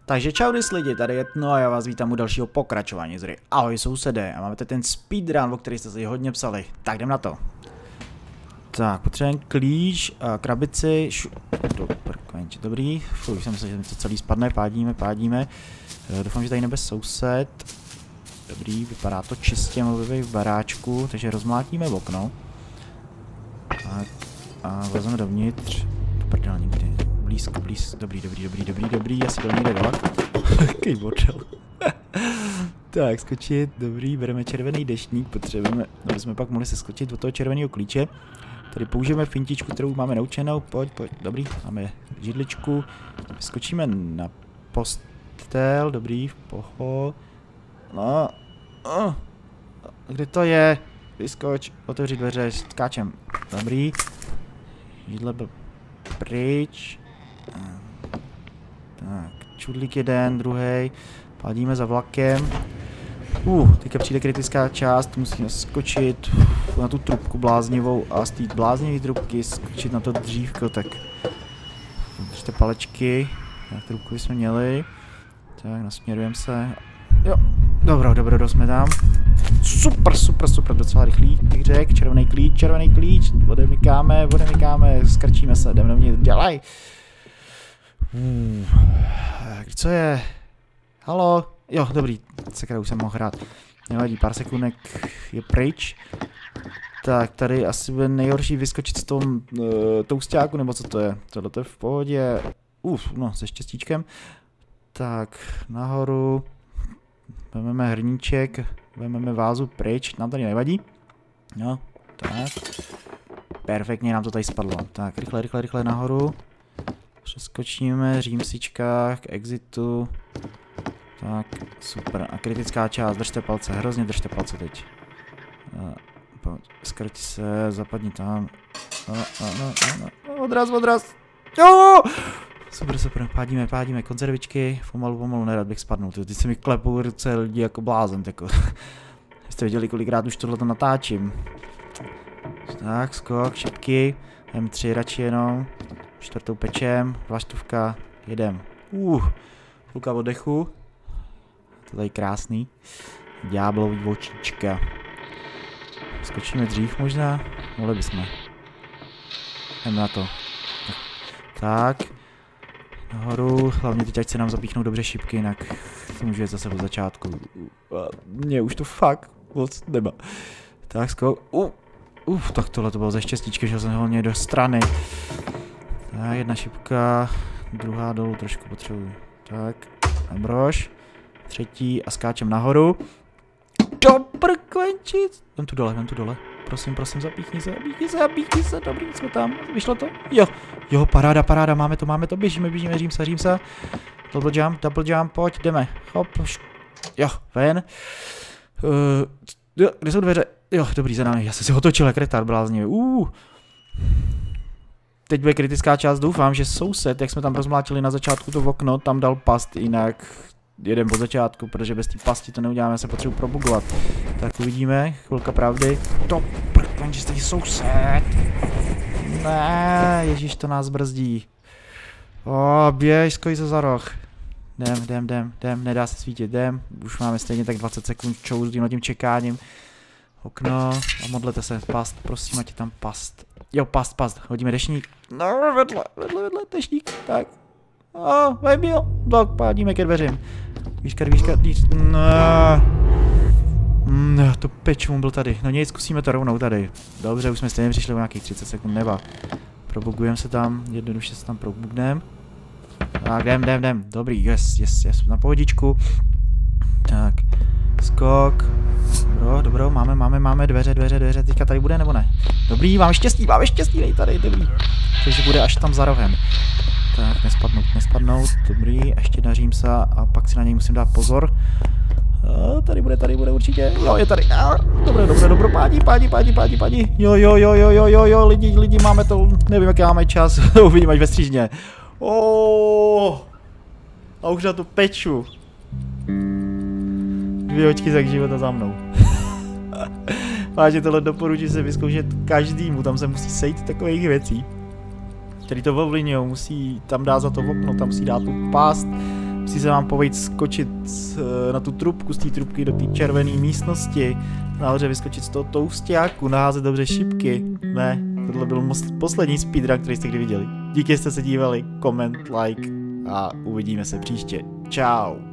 Takže čau lidi, tady je Tno a já vás vítám u dalšího pokračování z hry. Ahoj sousedé, a máme tady ten speedrun, o který jste si hodně psali. Tak jdem na to. Tak, potřebujeme klíč, krabici, dobrý, už jsem myslel, že mi to celý spadne, pádíme. Doufám, že tady nebude soused. Dobrý, vypadá to čistě, mluvím v baráčku, takže rozmlátíme okno. A vezmeme dovnitř. Prdel nikdy. Blízko, dobrý, asi do někde dole. Jaký bordel. Tak, skočit, dobrý, bereme červený deštník, potřebujeme, aby jsme pak mohli se skočit do toho červeného klíče. Tady použijeme fintičku, kterou máme naučenou, pojď, dobrý, máme židličku, skočíme na postel, dobrý, poho. No, kde to je? Vyskoč, otevři dveře, skáčem, dobrý. Židle byl pryč. Tak, čudlík jeden, druhý. Pádíme za vlakem. Teďka přijde kritická část, musíme skočit na tu trubku bláznivou a z té bláznivé trubky skočit na to dřívko, tak držte palečky, tak trubku bychom měli. Tak, nasměrujeme se. Jo, dobro, jsme tam. Super, docela rychlý řek, červený klíč, odemykáme, skrčíme se, jdeme dovnitř, dělaj. Co je? Halo? Jo, dobrý, sakra, už jsem mohl hrát. Nevadí, pár sekundek je pryč. Tak, tady asi bude nejhorší vyskočit z toho toustáku, nebo co to je? Tohle to je v pohodě. No, se štěstíčkem. Tak, nahoru. Vezmeme hrníček, vezmeme vázu pryč, nám tady nevadí. No, tak. Perfektně nám to tady spadlo. Tak, rychle nahoru. Přeskočíme, římsička k exitu. Tak, super. A kritická část, držte palce, hrozně držte palce teď. Skrť se, zapadni tam. Odraz. Jo! Super, pádíme, konzervičky, pomalu, nerad bych spadnul, teď se mi klepou ruce lidi jako blázen, jako. Jste viděli, kolikrát už tohleto natáčím. Tak, skok, šipky, M3 radši jenom, 4. pečem, vlaštovka, jedem. Chvilka oddechu, to tady krásný, ďáblový očička. Skočíme dřív možná, mohli bychom. Jdeme na to. Tak. Nahoru, hlavně teď ať se nám zapíchnou dobře šipky, jinak to může jít zase od začátku. Mně už to fakt moc nemá. Tak skok. Tak tohle to bylo ze štěstíčky, že jsem hlavně do strany. Tak, jedna šipka, druhá dolů trošku potřebuji. Tak, brož. Třetí a skáčem nahoru. Dobrkvenčit. Vem tu dole. Prosím, zapíchni se, dobrý, jsme tam, vyšlo to? Jo, paráda, máme to, běžíme, řím se. Double jump, pojď, jdeme, hop, jo, ven. Kde jsou dveře? Jo, dobrý, za námi, já jsem si otočil jak retard bláznivý, Teď bude kritická část, doufám, že soused, jak jsme tam rozmlátili na začátku to okno, tam dal past, jinak jedem po začátku, protože bez té pasti to neuděláme, já se potřebuji probugovat. Tak uvidíme, chvilka pravdy. Že tady soused. Ne, ježíš, to nás brzdí. Běž, skoj se za roh. Jdem, nedá se svítit, jdem. Už máme stejně tak 20 sekund čou s tím čekáním. Okno a modlete se, past, prosím, ať je tam past. Jo, past, hodíme deštník. No, vedle, deštník, tak. Vybil, blok, pádíme ke dveřím. Výška, no, to pečum byl tady. No nic, zkusíme to rovnou tady. Dobře, už jsme stejně přišli o nějakých 30 sekund neba. Probugujeme se tam, jednoduše se tam probugnem. Tak, jdem. Dobrý, yes, na pohodičku. Tak, skok. Dobro, máme dveře, teďka tady bude nebo ne? Dobrý, máme štěstí, dej tady, dobrý. Takže bude až tam za rohem. Tak, nespadnout, dobrý, ještě dařím se a pak si na něj musím dát pozor. Tady bude určitě, jo, je tady, dobro, pádí. Jo, lidi, máme to, nevím, jaký máme čas, uvidím až ve střížně. A už na to peču. 2 hoďky za života za mnou. Vážně tohle doporučuji se vyzkoušet každému, tam se musí sejít takových věcí. Který to ovlivňují, musí tam dát za to okno, tam musí dát tu past, Musí se vám povejít skočit na tu trubku, z té trubky do té červené místnosti, nahoře vyskočit z toho toustáku, naházet dobře šipky. Ne, tohle byl poslední speedrun, který jste kdy viděli. Díky, že jste se dívali, koment, like a uvidíme se příště. Čau.